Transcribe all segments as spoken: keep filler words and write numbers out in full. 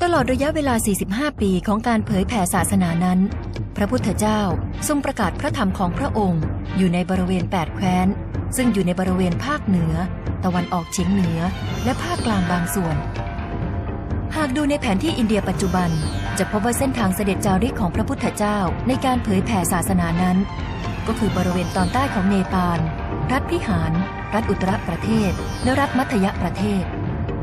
ตลอดระยะเวลาสี่สิบห้าปีของการเผยแผ่ศาสนานั้นพระพุทธเจ้าทรงประกาศพระธรรมของพระองค์อยู่ในบริเวณแปดแคว้นซึ่งอยู่ในบริเวณภาคเหนือตะวันออกเฉียงเหนือและภาคกลางบางส่วนหากดูในแผนที่อินเดียปัจจุบันจะพบว่าเส้นทางเสด็จจาริกของพระพุทธเจ้าในการเผยแผ่ศาสนานั้นก็คือบริเวณตอนใต้ของเนปาลรัฐพิหารรัฐอุตรประเทศและรัฐมัธยประเทศ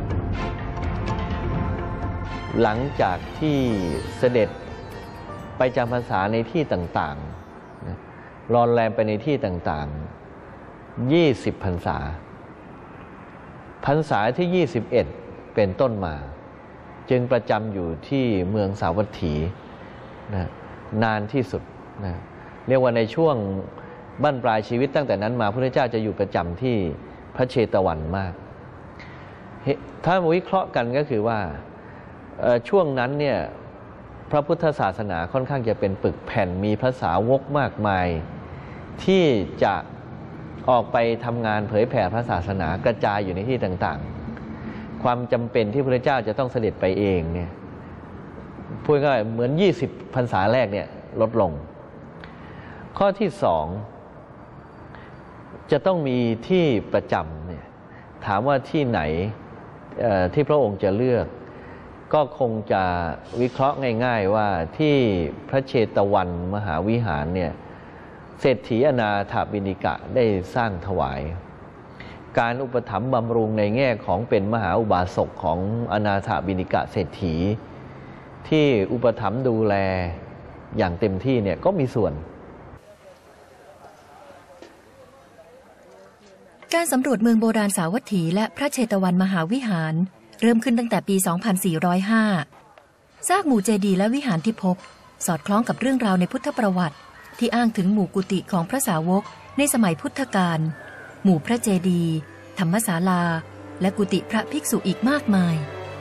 หลังจากที่เสด็จไปจำพรรษาในที่ต่างๆรอนแรมไปในที่ต่างๆยี่สิบพรรษาพรรษาที่ยี่สิบเอ็ดเป็นต้นมาจึงประจำอยู่ที่เมืองสาวัตถีนะนานที่สุดนะเรียกว่าในช่วงบั้นปลายชีวิตตั้งแต่นั้นมาพระพุทธเจ้าจะอยู่ประจำที่พระเชตวันมากถ้าวิเคราะห์กันก็คือว่าช่วงนั้นเนี่ยพระพุทธศาสนาค่อนข้างจะเป็นปึกแผ่นมีพระสาวกมากมายที่จะออกไปทำงานเผยแผ่พระศาสนากระจายอยู่ในที่ต่างๆความจำเป็นที่พระพุทธเจ้าจะต้องเสด็จไปเองเนี่ยพูดง่ายๆเหมือนยี่สิบพรรษาแรกเนี่ยลดลงข้อที่สองจะต้องมีที่ประจำเนี่ยถามว่าที่ไหนที่พระองค์จะเลือกก็คงจะวิเคราะห์ง่ายๆว่าที่พระเชตวันมหาวิหารเนี่ยเศรษฐีอนาถบิณฑิกะได้สร้างถวายการอุปถัมภ์บำรุงในแง่ของเป็นมหาอุบาสกของอนาถบิณฑิกะเศรษฐีที่อุปถัมภ์ดูแลอย่างเต็มที่เนี่ยก็มีส่วนการสำรวจเมืองโบราณสาวัตถีและพระเชตวันมหาวิหารเริ่มขึ้นตั้งแต่ปี สองพันสี่ร้อยห้า ซากหมู่เจดีย์และวิหารที่พบสอดคล้องกับเรื่องราวในพุทธประวัติที่อ้างถึงหมู่กุฏิของพระสาวกในสมัยพุทธกาลหมู่พระเจดีย์ธรรมศาลาและกุฏิพระภิกษุอีกมากมาย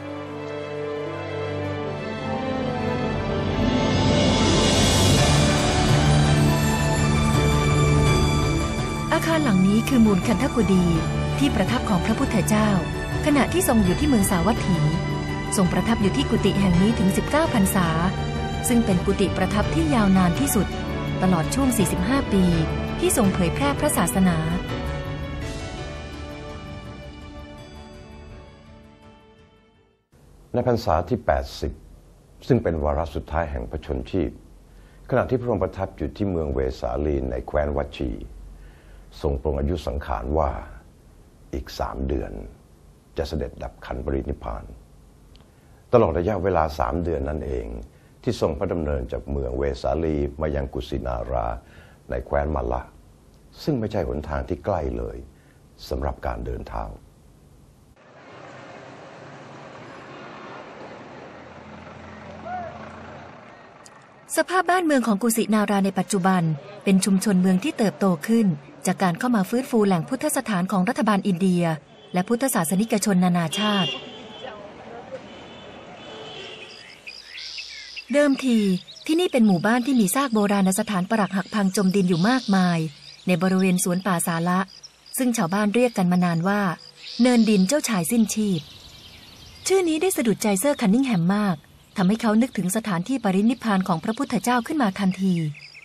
อาคารหลังนี้คือมูลคันธกุฎีที่ประทับของพระพุทธเจ้าขณะที่ทรงอยู่ที่เมืองสาวัตถีทรงประทับอยู่ที่กุฏิแห่งนี้ถึงสิบเก้าพรรษาซึ่งเป็นกุฏิประทับที่ยาวนานที่สุดตลอดช่วงสี่สิบห้าปีที่ทรงเผยแพร่พระศาสนาในพรรษาที่แปดสิบซึ่งเป็นวาระสุดท้ายแห่งพระชนชีพขณะที่พระองค์ประทับอยู่ที่เมืองเวสาลีในแคว้นวัชีทรงปรงอายุสังขารว่าอีกสามเดือนจะเสด็จดับขันปรินิพพานตลอดระยะเวลาสามเดือนนั่นเองที่ทรงพระดำเนินจากเมืองเวสาลีมายังกุสินาราในแคว้นมัลละซึ่งไม่ใช่หนทางที่ใกล้เลยสำหรับการเดินเท้าสภาพบ้านเมืองของกุสินาราในปัจจุบันเป็นชุมชนเมืองที่เติบโตขึ้นจากการเข้ามาฟื้นฟูแหล่งพุทธสถานของรัฐบาลอินเดียและพุทธศาสนิกชนนานาชาติเดิมทีที่นี่เป็นหมู่บ้านที่มีซากโบราณสถานปรักหักพังจมดินอยู่มากมายในบริเวณสวนป่าสาละซึ่งชาวบ้านเรียกกันมานานว่าเนินดินเจ้าชายสิ้นชีพชื่อนี้ได้สะดุดใจเซอร์คันนิงแฮมมากทำให้เขานึกถึงสถานที่ปรินิพพานของพระพุทธเจ้าขึ้นมาทันที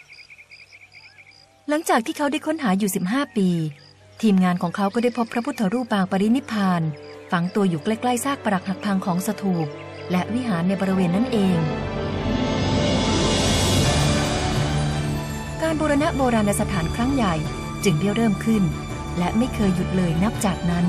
หลังจากที่เขาได้ค้นหาอยู่สิบห้าปีทีมงานของเขาก็ได้พบพระพุทธรูปปางปรินิพพานฝังตัวอยู่ใกล้ๆซากปรักหักพังของสถูปและวิหารในบริเวณนั้นเองการบูรณะโบราณสถานครั้งใหญ่จึงได้เริ่มขึ้นและไม่เคยหยุดเลยนับจากนั้น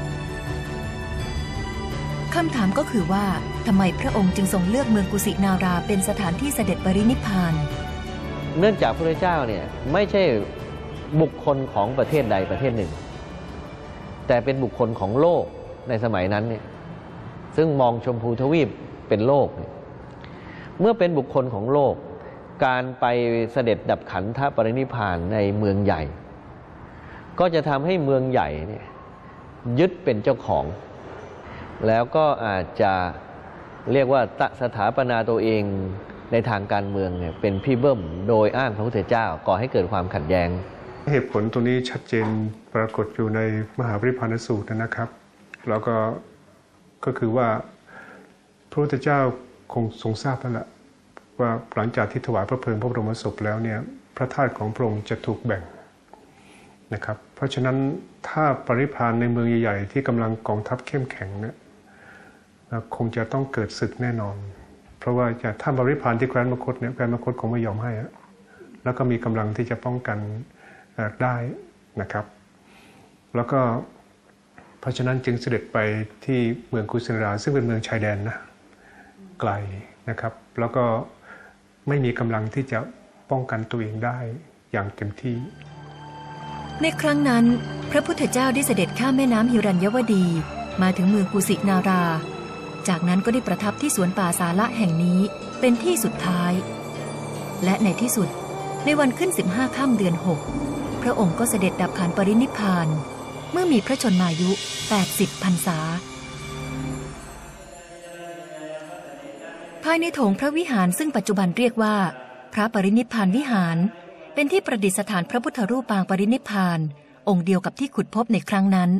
คำถามก็คือว่าทำไมพระองค์จึงทรงเลือกเมืองกุสินาราเป็นสถานที่เสด็จปรินิพพานเนื่องจากพระพุทธเจ้าเนี่ยไม่ใช่บุคคลของประเทศใดประเทศหนึ่งแต่เป็นบุคคลของโลกในสมัยนั้นเนี่ยซึ่งมองชมพูทวีปเป็นโลกเมื่อเป็นบุคคลของโลกการไปเสด็จดับขันธปรินิพพานในเมืองใหญ่ก็จะทำให้เมืองใหญ่เนี่ยยึดเป็นเจ้าของแล้วก็อาจจะเรียกว่าสถาปนาตัวเองในทางการเมืองเนี่ยเป็นพี่เบิ้มโดยอ้างพระพุทธเจ้าก่อให้เกิดความขัดแย้งเหตุผลตรงนี้ชัดเจนปรากฏอยู่ในมหาปรินิพพานสูตรนะครับแล้วก็ก็คือว่าพระพุทธเจ้าคงทรงทราบแล้วล่ะว่าหลังจากที่ถวายพระเพลิงพระบรมศพแล้วเนี่ยพระธาตุของพระองค์จะถูกแบ่งนะครับเพราะฉะนั้นถ้าปรินิพพานในเมืองใหญ่ๆที่กำลังกองทัพเข้มแข็งเนี่ยคงจะต้องเกิดศึกแน่นอนเพราะว่าจะถ้าปรินิพพานที่แคว้นมคธเนี่ยแคว้นมคธคงไม่ยอมให้แล้วก็มีกำลังที่จะป้องกันได้นะครับแล้วก็เพราะฉะนั้นจึงเสด็จไปที่เมืองกุสินาราซึ่งเป็นเมืองชายแดนนะไกลนะครับแล้วก็ไม่มีกำลังที่จะป้องกันตัวเองได้อย่างเต็มที่ในครั้งนั้นพระพุทธเจ้าได้เสด็จข้ามแม่น้ำหิรัญยวดีมาถึงเมืองกุสินาราจากนั้นก็ได้ประทับที่สวนป่าสาละแห่งนี้เป็นที่สุดท้ายและในที่สุดในวันขึ้นสิบห้าค่ำเดือนหกพระองค์ก็เสด็จดับขันปรินิพพานเมื่อมีพระชนมายุแปดสิบพรรษาภายในโถงพระวิหารซึ่งปัจจุบันเรียกว่าพระปรินิพพานวิหารเป็นที่ประดิษฐานพระพุทธรูปปางปรินิพพานองค์เดียวกับที่ขุดพบในครั้งนั้น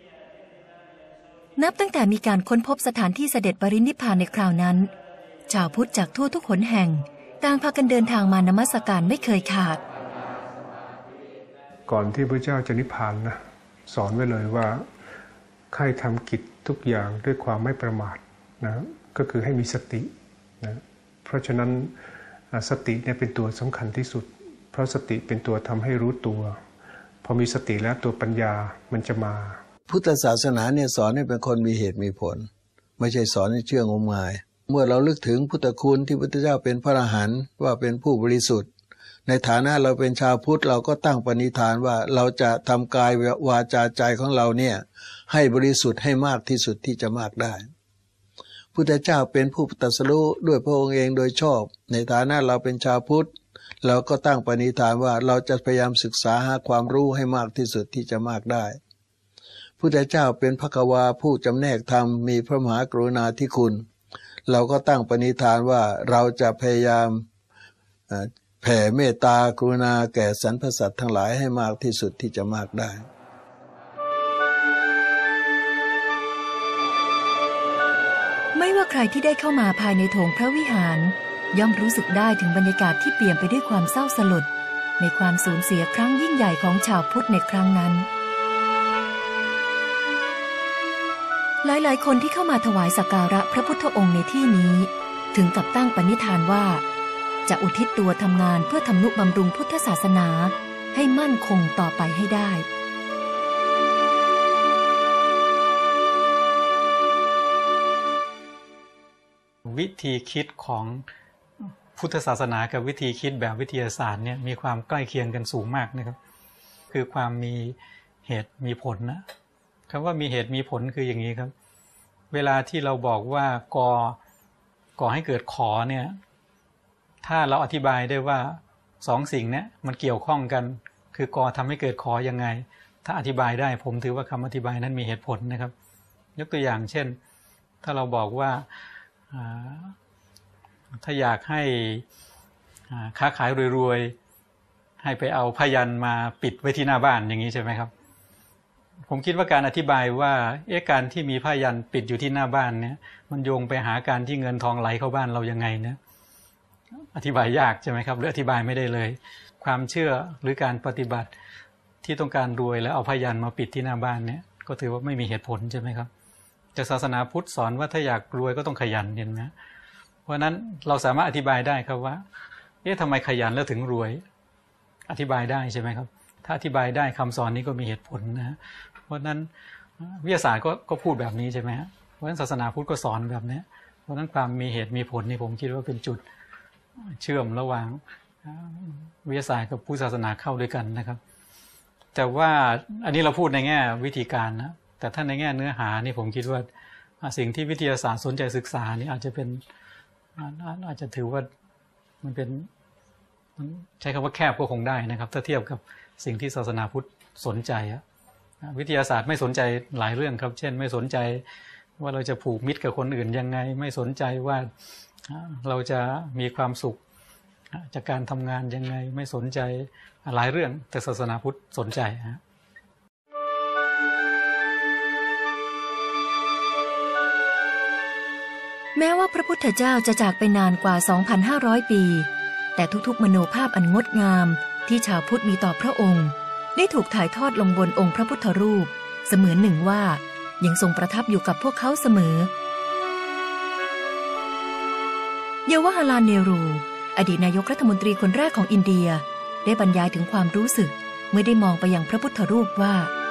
นับตั้งแต่มีการค้นพบสถานที่เสด็จปรินิพพานในคราวนั้นชาวพุทธจากทั่วทุกหนแห่งต่างพากันเดินทางมานมัสการไม่เคยขาดก่อนที่พระเจ้าจะนิพพานนะสอนไว้เลยว่าใครทำกิจทุกอย่างด้วยความไม่ประมาทนะก็คือให้มีสตินะเพราะฉะนั้นสติเนี่ยเป็นตัวสำคัญที่สุดเพราะสติเป็นตัวทำให้รู้ตัวพอมีสติแล้วตัวปัญญามันจะมาพุทธศาสนาเนี่ยสอนให้เป็นคนมีเหตุมีผลไม่ใช่สอนให้เชื่องมงายเมื่อเราลึกถึงพุทธคุณที่พระพุทธเจ้าเป็นพระอรหันต์ว่าเป็นผู้บริสุทธิ์ในฐานะเราเป็นชาวพุทธเราก็ตั้งปณิธานว่าเราจะทำกายวาจาใจของเราเนี่ยให้บริสุทธิ์ให้มากที่สุดที่จะมากได้พุทธเจ้าเป็นผู้ตรัสรู้ด้วยพระองค์เองโดยชอบในฐานะเราเป็นชาวพุทธเราก็ตั้งปณิธานว่าเราจะพยายามศึกษาหาความรู้ให้มากที่สุดที่จะมากได้พุทธเจ้าเป็นภควาผู้จำแนกธรรมมีพระมหากรุณาธิคุณเราก็ตั้งปณิธานว่าเราจะพยายามแผ่เมตตากรุณาแก่สรรพสัตว์ทั้งหลายให้มากที่สุดที่จะมากได้ไม่ว่าใครที่ได้เข้ามาภายในโถงพระวิหารย่อมรู้สึกได้ถึงบรรยากาศที่เปลี่ยนไปด้วยความเศร้าสลดในความสูญเสียครั้งยิ่งใหญ่ของชาวพุทธในครั้งนั้นหลายๆคนที่เข้ามาถวายสักการะพระพุทธองค์ในที่นี้ถึงกับตั้งปณิธานว่าจะอุทิศตัวทำงานเพื่อทำนุบำรุงพุทธศาสนาให้มั่นคงต่อไปให้ได้วิธีคิดของพุทธศาสนากับวิธีคิดแบบวิทยาศาสตร์เนี่ยมีความใกล้เคียงกันสูงมากนะครับคือความมีเหตุมีผลนะคำว่ามีเหตุมีผลคืออย่างนี้ครับเวลาที่เราบอกว่ากอก่อให้เกิดขอเนี่ยถ้าเราอธิบายได้ว่าสองสิ่งนี้มันเกี่ยวข้องกันคือกอทำให้เกิดขอยังไงถ้าอธิบายได้ผมถือว่าคำอธิบายนั้นมีเหตุผลนะครับยกตัวอย่างเช่นถ้าเราบอกว่าถ้าอยากให้ค้าขายรวยๆให้ไปเอาพยัญชนะมาปิดไว้ที่หน้าบ้านอย่างนี้ใช่ไหมครับผมคิดว่าการอธิบายว่าเอ๊ะการที่มีพยัญชนะปิดอยู่ที่หน้าบ้านเนี่ยมันโยงไปหาการที่เงินทองไหลเข้าบ้านเรายังไงเนี่ยอธิบายยากใช่ไหมครับหรืออธิบายไม่ได้เลยความเชื่อหรือการปฏิบัติที่ต้องการรวยแล้วเอาพยัญชนะมาปิดที่หน้าบ้านเนี่ยก็ถือว่าไม่มีเหตุผลใช่ไหมครับแต่ศาสนาพุทธสอนว่าถ้าอยากรวยก็ต้องขยันเห็นไหมเพราะนั้นเราสามารถอธิบายได้ครับว่าเอ๊ะทำไมขยันแล้วถึงรวยอธิบายได้ใช่ไหมครับถ้าอธิบายได้คำสอนนี้ก็มีเหตุผลนะเพราะนั้นวิทยาศาสตร์ก็ก็พูดแบบนี้ใช่ไหมเพราะฉะนั้นศาสนาพุทธก็สอนแบบนี้เพราะนั้นความมีเหตุมีผลนี่ผมคิดว่าเป็นจุดเชื่อมระหว่างวิทยาศาสตร์กับพุทธศาสนาเข้าด้วยกันนะครับแต่ว่าอันนี้เราพูดในแง่วิธีการนะแต่ถ้าในแง่เนื้อหานี่ผมคิดว่าสิ่งที่วิทยาศาสตร์สนใจศึกษานี่อาจจะเป็นอาจจะถือว่ามันเป็นใช้คำว่าแคบก็คงได้นะครับถ้าเทียบกับสิ่งที่ศาสนาพุทธสนใจวิทยาศาสตร์ไม่สนใจหลายเรื่องครับเช่นไม่สนใจว่าเราจะผูกมิตรกับคนอื่นยังไงไม่สนใจว่าเราจะมีความสุขจากการทำงานยังไงไม่สนใจหลายเรื่องแต่ศาสนาพุทธสนใจฮะแม้ว่าพระพุทธเจ้าจะจากไปนานกว่า สองพันห้าร้อย ปีแต่ทุกๆมโนภาพอันงดงามที่ชาวพุทธมีต่อพระองค์ได้ถูกถ่ายทอดลงบนองค์พระพุทธรูปเสมือนหนึ่งว่ายังทรงประทับอยู่กับพวกเขาเสมอเยาวาลาลเนรูอดีตนายกรัฐมนตรีคนแรกของอินเดียได้บรรยายถึงความรู้สึกเมื่อได้มองไปยังพระพุทธรูปว่า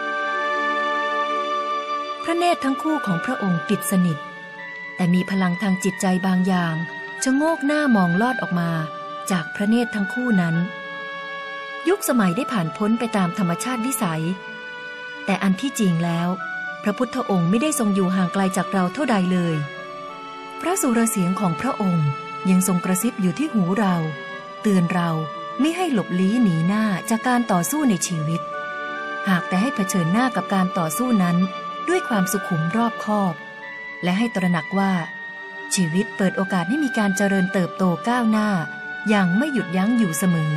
พระเนตรทั้งคู่ของพระองค์ปิดสนิทแต่มีพลังทางจิตใจบางอย่างชะโงกหน้ามองลอดออกมาจากพระเนตรทั้งคู่นั้นยุคสมัยได้ผ่านพ้นไปตามธรรมชาติวิสัยแต่อันที่จริงแล้วพระพุทธองค์ไม่ได้ทรงอยู่ห่างไกลจากเราเท่าใดเลยพระสุรเสียงของพระองค์ยังทรงกระซิบอยู่ที่หูเราเตือนเราไม่ให้หลบลี้หนีหน้าจากการต่อสู้ในชีวิตหากแต่ให้เผชิญหน้ากับการต่อสู้นั้นด้วยความสุขุมรอบคอบและให้ตระหนักว่าชีวิตเปิดโอกาสให้มีการเจริญเติบโตก้าวหน้าอย่างไม่หยุดยั้งอยู่เสมอ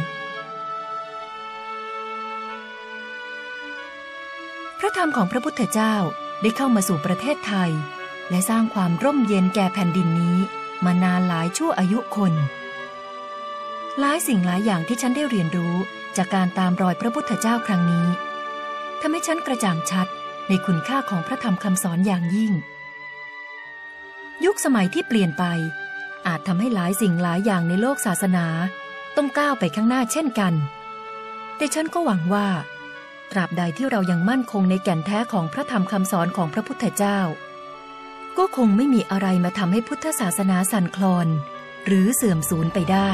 พระธรรมของพระพุทธเจ้าได้เข้ามาสู่ประเทศไทยและสร้างความร่มเย็นแก่แผ่นดินนี้มานานหลายชั่วอายุคนหลายสิ่งหลายอย่างที่ฉันได้เรียนรู้จากการตามรอยพระพุทธเจ้าครั้งนี้ทำให้ฉันกระจ่างชัดในคุณค่าของพระธรรมคำสอนอย่างยิ่งยุคสมัยที่เปลี่ยนไปอาจทำให้หลายสิ่งหลายอย่างในโลกศาสนาต้องก้าวไปข้างหน้าเช่นกันแต่ฉันก็หวังว่าตราบใดที่เรายังมั่นคงในแก่นแท้ของพระธรรมคำสอนของพระพุทธเจ้าก็คงไม่มีอะไรมาทำให้พุทธศาสนาสั่นคลอนหรือเสื่อมสูญไปได้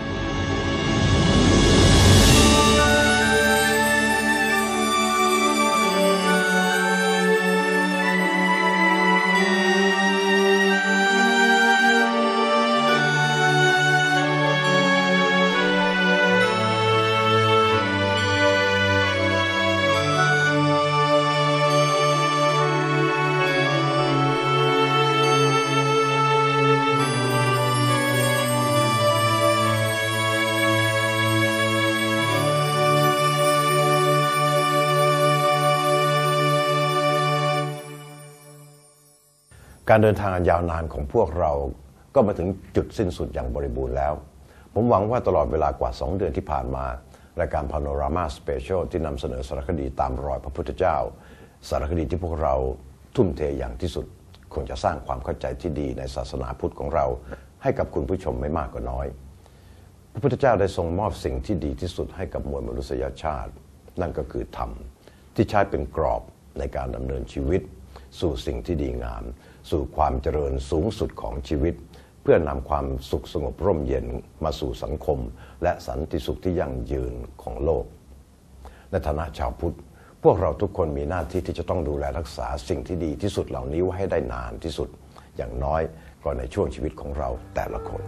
การเดินทางอันยาวนานของพวกเราก็มาถึงจุดสิ้นสุดอย่างบริบูรณ์แล้วผมหวังว่าตลอดเวลากว่าสองเดือนที่ผ่านมารายการ Panorama Special ที่นำเสนอสารคดีตามรอยพระพุทธเจ้าสารคดีที่พวกเราทุ่มเทอย่างที่สุดคงจะสร้างความเข้าใจที่ดีในศาสนาพุทธของเราให้กับคุณผู้ชมไม่มากก็น้อยพระพุทธเจ้าได้ทรงมอบสิ่งที่ดีที่สุดให้กับมวลมนุษยชาตินั่นก็คือธรรมที่ใช้เป็นกรอบในการดำเนินชีวิตสู่สิ่งที่ดีงามสู่ความเจริญสูงสุดของชีวิตเพื่อนำความสุขสงบร่มเย็นมาสู่สังคมและสันติสุขที่ยั่งยืนของโลกในฐานะชาวพุทธพวกเราทุกคนมีหน้าที่ที่จะต้องดูแลรักษาสิ่งที่ดีที่สุดเหล่านี้ไว้ให้ได้นานที่สุดอย่างน้อยก็ในช่วงชีวิตของเราแต่ละคน